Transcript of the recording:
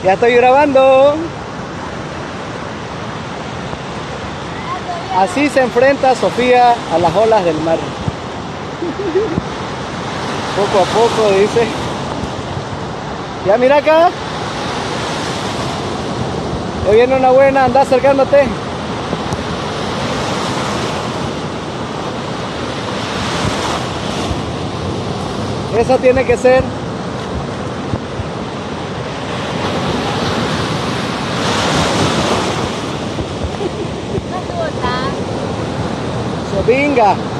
Ya estoy grabando. Así se enfrenta Sofía a las olas del mar. Poco a poco, dice. Ya mira acá. Ya viene una buena, anda acercándote. Esa tiene que ser. No estuvo tan. Venga.